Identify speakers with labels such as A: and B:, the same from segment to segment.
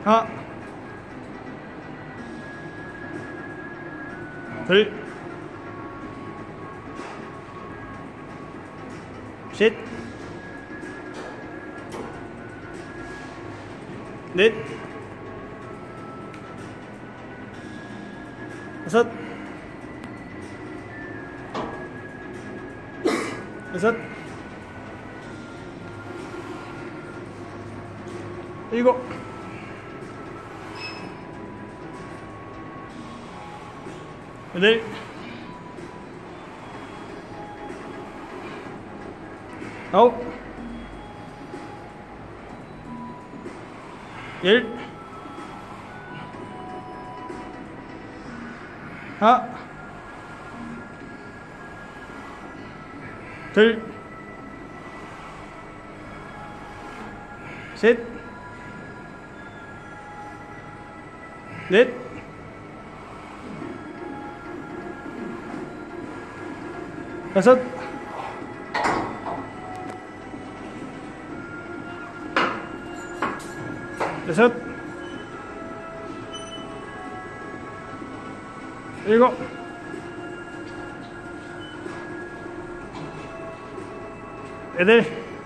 A: 하나, 둘, 셋, 넷, 다섯, 여섯, 일곱, 여덟, 아홉, 열, 하나, 둘, 셋, 넷, 다섯, 여섯, 일곱, 여덟,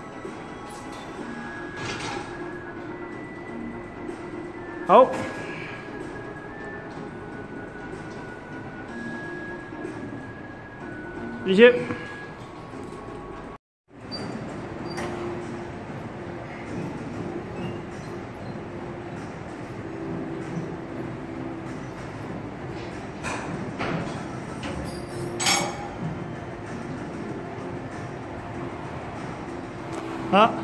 A: 아홉, 이십, 하나,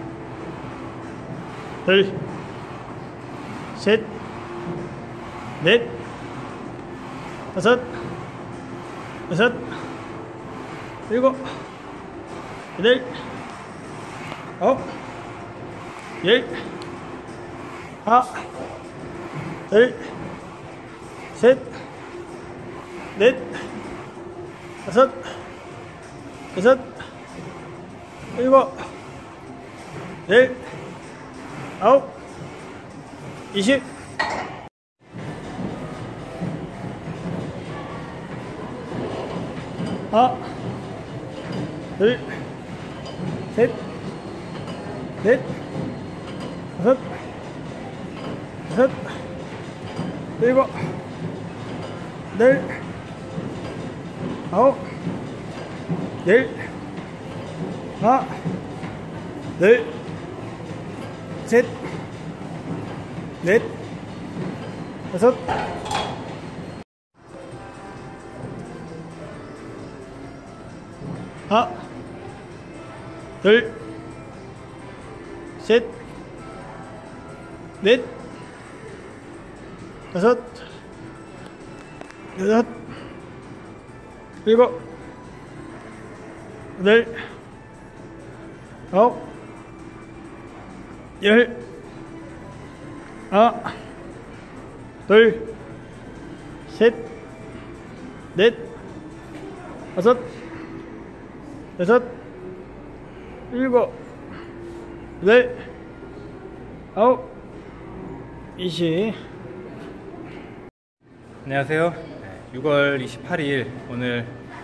A: 둘, 셋, 넷, 다섯, 여섯, 일곱, 여덟, 아홉, 열, 하나, 둘, 셋, 넷, 다섯, 여섯, 일곱, 열, 아홉, 20. 하나, 둘, 셋, 넷, 다섯, 여섯, 일곱, 여덟, 아홉, 열, 하나, 둘, 셋, 넷, 다섯, 하나, 둘, 셋, 넷, 다섯, 여섯, 일곱, 여덟, 아홉, 열, 하나, 둘, 셋, 넷, 다섯, 여섯, 일곱, 여덟, 아홉, 20.
B: 안녕하세요. 6월 28일 오늘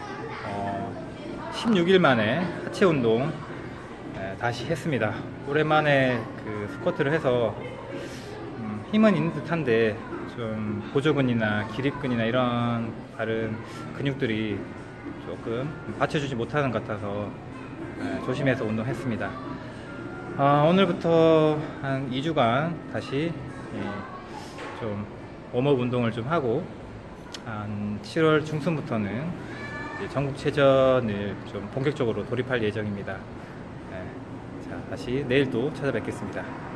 B: 16일 만에 하체 운동 다시 했습니다. 오랜만에 그 스쿼트를 해서 힘은 있는 듯한데 좀 보조근이나 기립근이나 이런 다른 근육들이 조금 받쳐주지 못하는 것 같아서 조심해서 운동했습니다. 오늘부터 한 2주간 다시 좀 웜업 운동을 좀 하고 한 7월 중순부터는 이제 전국체전을 좀 본격적으로 돌입할 예정입니다. 자, 다시 내일도 찾아뵙겠습니다.